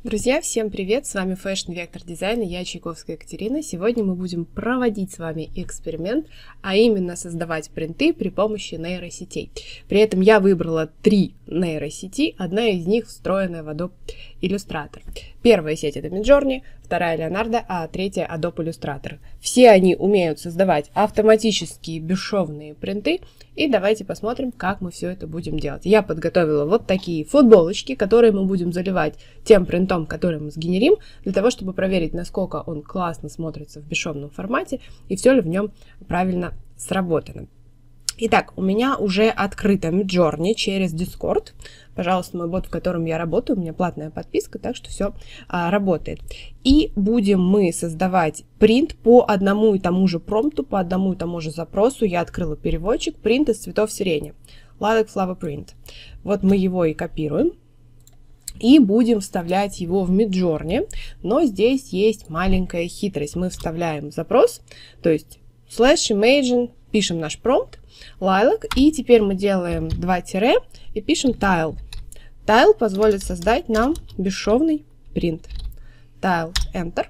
Друзья, всем привет! С вами Fashion Vector Design и я, Чайковская Екатерина. Сегодня мы будем проводить с вами эксперимент, а именно создавать принты при помощи нейросетей. При этом я выбрала 3 нейросети, одна из них встроенная в Adobe Illustrator. Первая сеть это Midjourney, вторая Leonardo, а третья Adobe Illustrator. Все они умеют создавать автоматические бесшовные принты, и давайте посмотрим, как мы все это будем делать. Я подготовила вот такие футболочки, которые мы будем заливать тем принтом, который мы сгенерим, для того, чтобы проверить, насколько он классно смотрится в бесшовном формате и все ли в нем правильно сработано. Итак, у меня уже открыта Midjourney через Discord. Пожалуйста, мой бот, в котором я работаю, у меня платная подписка, так что все работает. И будем мы создавать принт по одному и тому же промпту, по одному и тому же запросу. Я открыла переводчик, принт из цветов сирени. Lilac Flower Print. Вот мы его и копируем. И будем вставлять его в Midjourney. Но здесь есть маленькая хитрость. Мы вставляем запрос, то есть /imagine, пишем наш промпт, Lilac, и теперь мы делаем 2 тире и пишем tile. Tile позволит создать нам бесшовный принт. Tile, Enter.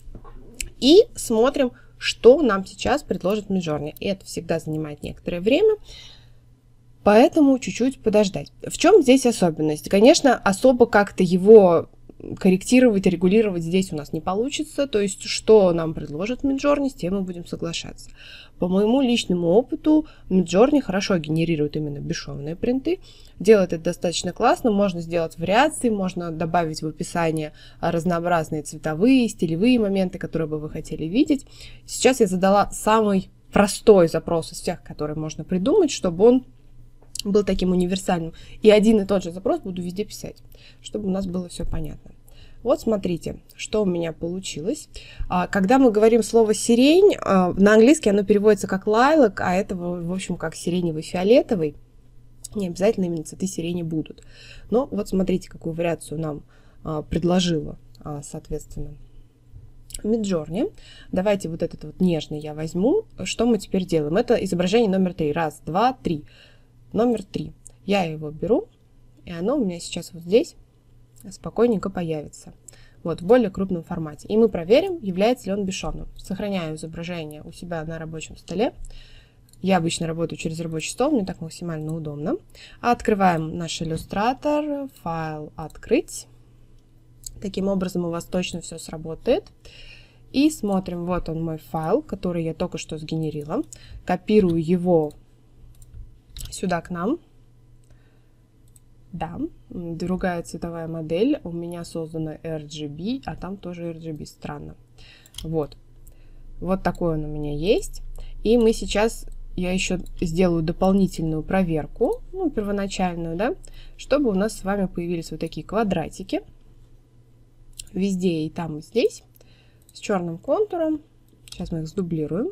И смотрим, что нам сейчас предложит Midjourney. И это всегда занимает некоторое время, поэтому чуть-чуть подождать. В чем здесь особенность? Конечно, особо как-то его корректировать, регулировать здесь у нас не получится. То есть, что нам предложит Midjourney, с тем мы будем соглашаться. По моему личному опыту, Midjourney хорошо генерирует именно бесшовные принты. Делает это достаточно классно. Можно сделать вариации, можно добавить в описание разнообразные цветовые, стилевые моменты, которые бы вы хотели видеть. Сейчас я задала самый простой запрос из всех, которые можно придумать, чтобы он был таким универсальным. И один и тот же запрос буду везде писать, чтобы у нас было все понятно. Вот смотрите, что у меня получилось. Когда мы говорим слово сирень, на английский оно переводится как lilac, а это, в общем, как сиреневый, фиолетовый. Не обязательно именно цветы сирени будут. Но вот смотрите, какую вариацию нам предложила, соответственно, Midjourney. Давайте вот этот вот нежный я возьму. Что мы теперь делаем? Это изображение номер 3. Раз, два, три. Номер 3. Я его беру, и оно у меня сейчас вот здесь спокойненько появится. Вот, в более крупном формате. И мы проверим, является ли он бесшовным. Сохраняю изображение у себя на рабочем столе. Я обычно работаю через рабочий стол, мне так максимально удобно. Открываем наш иллюстратор, файл «Открыть». Таким образом у вас точно все сработает. И смотрим, вот он мой файл, который я только что сгенерила. Копирую его сюда к нам. Да, другая цветовая модель. У меня создана RGB, а там тоже RGB. Странно. Вот. Вот такой он у меня есть. И мы сейчас, я еще сделаю дополнительную проверку, ну, первоначальную, да, чтобы у нас с вами появились вот такие квадратики. Везде и там, и здесь. С черным контуром. Сейчас мы их сдублируем.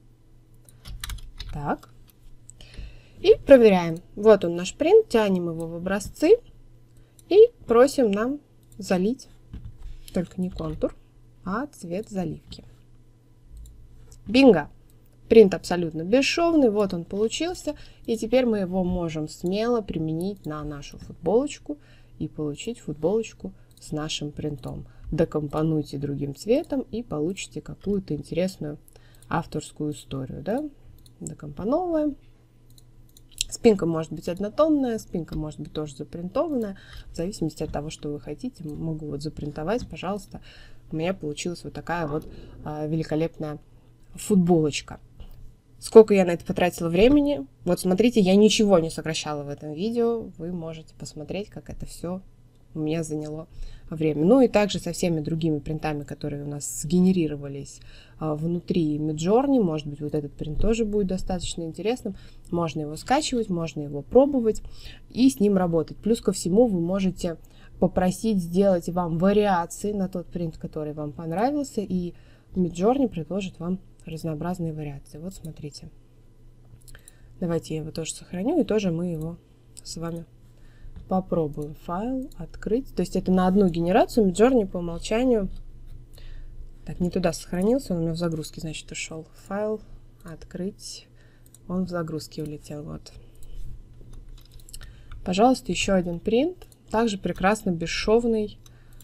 Так. И проверяем. Вот он наш принт, тянем его в образцы и просим нам залить, только не контур, а цвет заливки. Бинго! Принт абсолютно бесшовный, вот он получился, и теперь мы его можем смело применить на нашу футболочку и получить футболочку с нашим принтом. Докомпонуйте другим цветом и получите какую-то интересную авторскую историю. Да? Докомпоновываем. Спинка может быть однотонная, спинка может быть тоже запринтованная. В зависимости от того, что вы хотите, могу вот запринтовать, пожалуйста. У меня получилась вот такая вот великолепная футболочка. Сколько я на это потратила времени? Вот смотрите, я ничего не сокращала в этом видео. Вы можете посмотреть, как это все у меня заняло время. Ну и также со всеми другими принтами, которые у нас сгенерировались внутри Midjourney. Может быть, вот этот принт тоже будет достаточно интересным. Можно его скачивать, можно его пробовать и с ним работать. Плюс ко всему вы можете попросить сделать вам вариации на тот принт, который вам понравился, и Midjourney предложит вам разнообразные вариации. Вот смотрите. Давайте я его тоже сохраню, и тоже мы его с вами попробуем. Файл, открыть. То есть это на одну генерацию. Midjourney по умолчанию. Так, не туда сохранился, он у меня в загрузке, значит, ушел. Файл, открыть. Он в загрузке улетел. Вот. Пожалуйста, еще один принт. Также прекрасно бесшовный.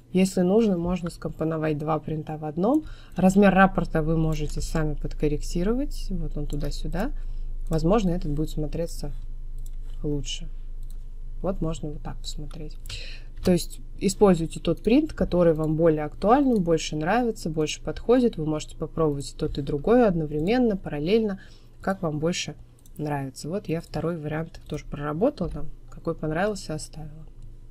Если нужно, можно скомпоновать два принта в одном. Размер рапорта вы можете сами подкорректировать. Вот он туда-сюда. Возможно, этот будет смотреться лучше. Вот можно вот так посмотреть. То есть используйте тот принт, который вам более актуален, больше нравится, больше подходит. Вы можете попробовать и тот, и другой одновременно, параллельно, как вам больше нравится. Вот я второй вариант тоже проработала, там, какой понравился, оставила.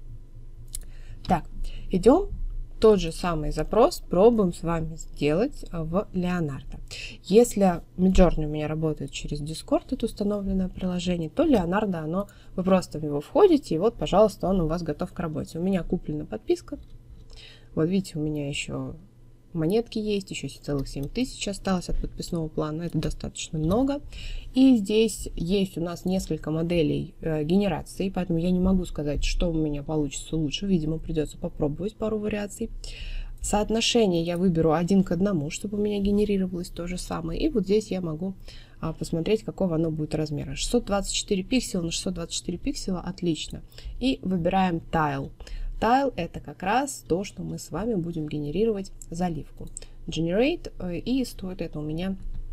Так, идем. Тот же самый запрос пробуем с вами сделать в Leonardo. Если Midjourney у меня работает через Discord, это установленное приложение, то Leonardo, вы просто в него входите, и вот, пожалуйста, он у вас готов к работе. У меня куплена подписка. Вот видите, у меня еще монетки есть, еще целых 7000 осталось от подписного плана, это достаточно много. И здесь есть у нас несколько моделей генерации, поэтому я не могу сказать, что у меня получится лучше, видимо, придется попробовать пару вариаций. Соотношение я выберу 1 к 1, чтобы у меня генерировалось то же самое, и вот здесь я могу посмотреть, какого оно будет размера. 624 пикселя на 624 пикселя, отлично. И выбираем Tile. Tile — это как раз то, что мы с вами будем генерировать заливку. Generate, и стоит это у меня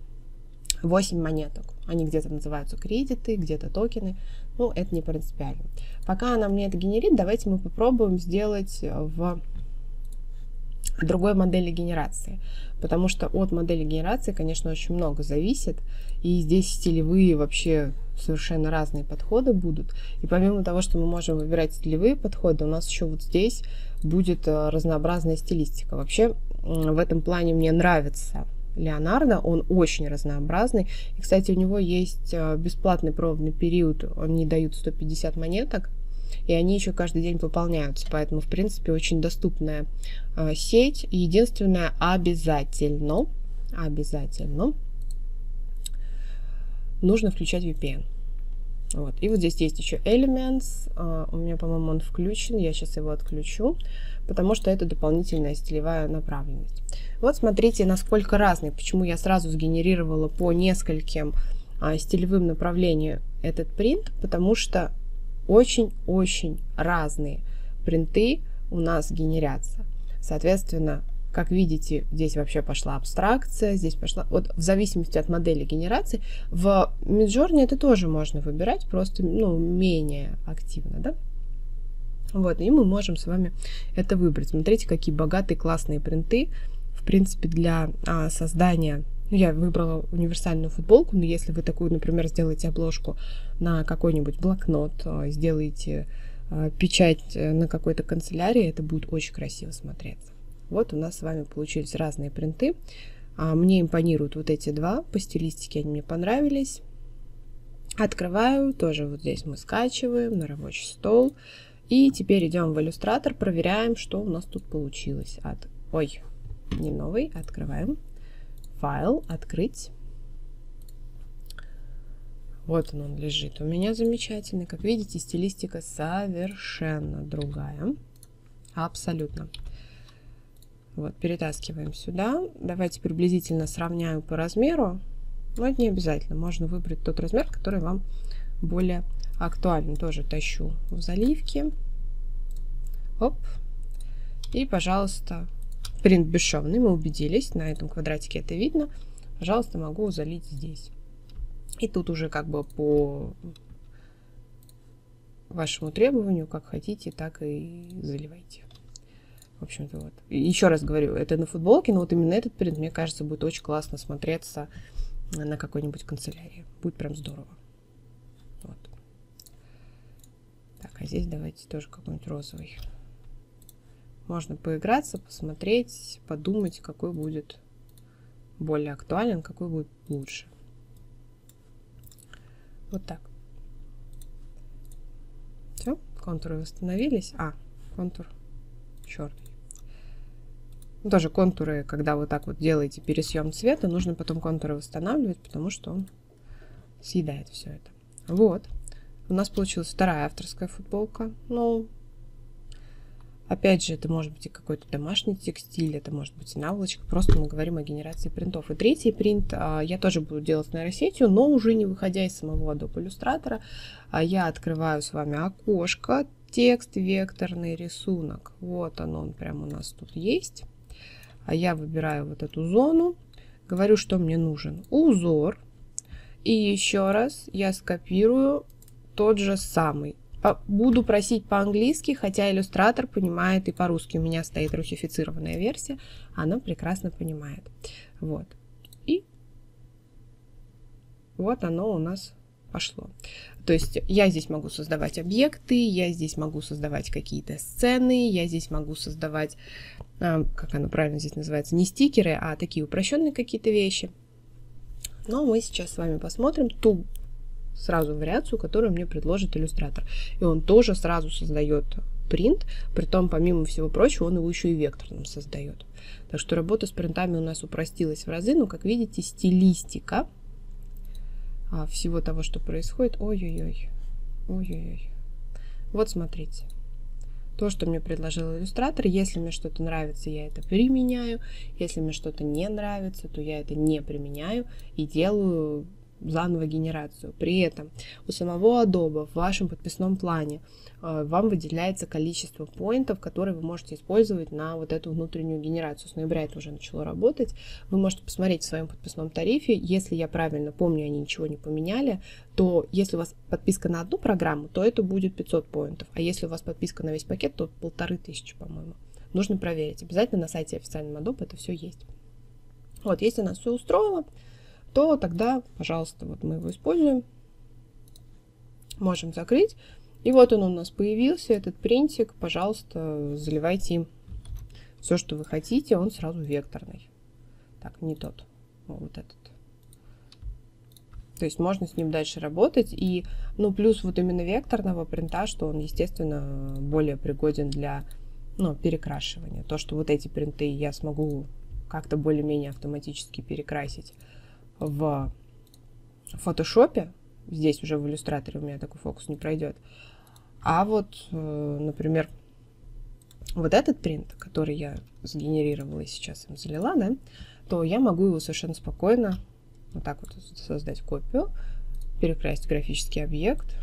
8 монеток. Они где-то называются кредиты, где-то токены. Ну, это не принципиально. Пока она мне это генерит, давайте мы попробуем сделать в другой модели генерации. Потому что от модели генерации, конечно, очень много зависит. И здесь стилевые вообще совершенно разные подходы будут. И помимо того, что мы можем выбирать стилевые подходы, у нас еще вот здесь будет разнообразная стилистика. Вообще в этом плане мне нравится Leonardo, он очень разнообразный. И, кстати, у него есть бесплатный пробный период, они дают 150 монеток, и они еще каждый день пополняются, поэтому, в принципе, очень доступная сеть. Единственное, обязательно нужно включать VPN. Вот. И вот здесь есть еще Elements, у меня, по-моему, он включен, я сейчас его отключу, потому что это дополнительная стилевая направленность. Вот смотрите, насколько разный, почему я сразу сгенерировала по нескольким стилевым направлениям этот принт, потому что очень-очень разные принты у нас генерятся. Соответственно, как видите, здесь вообще пошла абстракция, здесь пошла... Вот в зависимости от модели генерации, в Midjourney это тоже можно выбирать, просто менее активно, да? Вот, и мы можем с вами это выбрать. Смотрите, какие богатые, классные принты. В принципе, для создания... Я выбрала универсальную футболку, но если вы такую, например, сделаете обложку на какой-нибудь блокнот, сделаете печать на какой-то канцелярии, это будет очень красиво смотреться. Вот у нас с вами получились разные принты. Мне импонируют вот эти два, по стилистике они мне понравились. Открываю, тоже вот здесь мы скачиваем на рабочий стол. И теперь идем в иллюстратор, проверяем, что у нас тут получилось. Ой, не новый, открываем. Файл, открыть. Вот он лежит у меня замечательный. Как видите, стилистика совершенно другая. Абсолютно. Вот, перетаскиваем сюда. Давайте приблизительно сравняю по размеру. Но это не обязательно. Можно выбрать тот размер, который вам более актуален. Тоже тащу в заливки. Оп. И, пожалуйста, принт бесшовный. Мы убедились. На этом квадратике это видно. Пожалуйста, могу залить здесь. И тут уже как бы по вашему требованию, как хотите, так и заливайте. В общем-то, вот. Еще раз говорю, это на футболке, но вот именно этот принт, мне кажется, будет очень классно смотреться на какой-нибудь канцелярии. Будет прям здорово. Вот. Так, а здесь давайте тоже какой-нибудь розовый. Можно поиграться, посмотреть, подумать, какой будет более актуален, какой будет лучше. Вот так. Все, контуры восстановились. Контур черный. Тоже контуры, когда вы так вот делаете пересъем цвета, нужно потом контуры восстанавливать, потому что он съедает все это. Вот. У нас получилась вторая авторская футболка. Ну, опять же, это может быть и какой-то домашний текстиль, это может быть и наволочка. Просто мы говорим о генерации принтов. И третий принт я тоже буду делать нейросетью, но уже не выходя из самого Adobe Illustrator. Я открываю с вами окошко, текст, векторный рисунок. Вот он прям у нас тут есть. А я выбираю вот эту зону, говорю, что мне нужен узор. И еще раз я скопирую тот же самый. Буду просить по-английски, хотя иллюстратор понимает и по-русски. У меня стоит русифицированная версия, она прекрасно понимает. Вот. И вот оно у нас пошло. То есть я здесь могу создавать объекты, я здесь могу создавать какие-то сцены, я здесь могу создавать, как оно правильно здесь называется, не стикеры, а такие упрощенные какие-то вещи. Но мы сейчас с вами посмотрим ту сразу вариацию, которую мне предложит иллюстратор. И он тоже сразу создает принт, притом, помимо всего прочего, он его еще и векторным создает. Так что работа с принтами у нас упростилась в разы, но, как видите, стилистика всего того, что происходит. Ой-ой-ой. Ой-ой-ой. Вот смотрите. То, что мне предложил иллюстратор, если мне что-то нравится, я это применяю. Если мне что-то не нравится, то я это не применяю и делаю заново генерацию. При этом у самого Adobe в вашем подписном плане вам выделяется количество поинтов, которые вы можете использовать на вот эту внутреннюю генерацию. С ноября это уже начало работать. Вы можете посмотреть в своем подписном тарифе. Если я правильно помню, они ничего не поменяли, то если у вас подписка на одну программу, то это будет 500 поинтов. А если у вас подписка на весь пакет, то 1500, по-моему. Нужно проверить. Обязательно на сайте официального Adobe это все есть. Вот, если нас все устроило, то тогда, пожалуйста, вот мы его используем. Можем закрыть. И вот он у нас появился, этот принтик. Пожалуйста, заливайте им все, что вы хотите. Он сразу векторный. Так, не тот. Вот этот. То есть можно с ним дальше работать. И, ну, плюс вот именно векторного принта, что он, естественно, более пригоден для, ну, перекрашивания. То, что вот эти принты я смогу как-то более-менее автоматически перекрасить в фотошопе, здесь уже в иллюстраторе у меня такой фокус не пройдет. А вот, например, вот этот принт, который я сгенерировала и сейчас им залила, да, то я могу его совершенно спокойно вот так вот создать копию, перекрасить графический объект.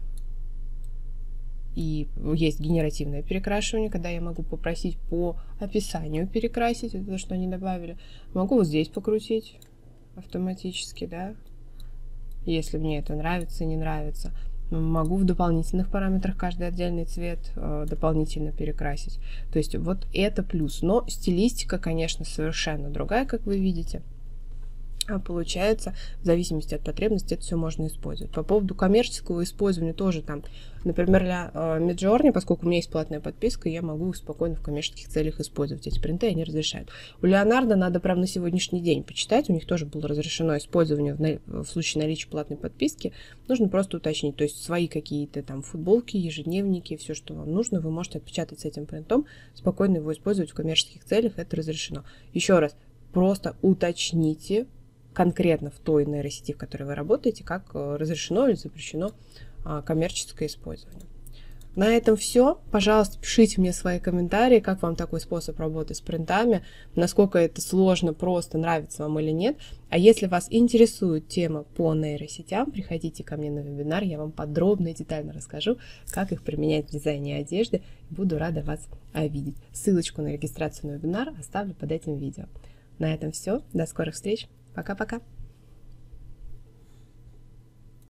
И есть генеративное перекрашивание, когда я могу попросить по описанию перекрасить, это то, что они добавили. Могу вот здесь покрутить автоматически, да, если мне это нравится, не нравится. Могу в дополнительных параметрах каждый отдельный цвет дополнительно перекрасить. То есть вот это плюс. Но стилистика, конечно, совершенно другая, как вы видите. А получается, в зависимости от потребностей, это все можно использовать. По поводу коммерческого использования тоже там, например, для Midjourney, поскольку у меня есть платная подписка, я могу их спокойно в коммерческих целях использовать. Эти принты они разрешают. У Leonardo надо прямо на сегодняшний день почитать, у них тоже было разрешено использование в случае наличия платной подписки. Нужно просто уточнить, то есть свои какие-то там футболки, ежедневники, все, что вам нужно, вы можете отпечатать с этим принтом, спокойно его использовать в коммерческих целях, это разрешено. Еще раз, просто уточните конкретно в той нейросети, в которой вы работаете, как разрешено или запрещено коммерческое использование. На этом все. Пожалуйста, пишите мне свои комментарии, как вам такой способ работы с принтами, насколько это сложно, просто, нравится вам или нет. А если вас интересует тема по нейросетям, приходите ко мне на вебинар, я вам подробно и детально расскажу, как их применять в дизайне одежды. Буду рада вас видеть. Ссылочку на регистрацию на вебинар оставлю под этим видео. На этом все. До скорых встреч. Пока-пока.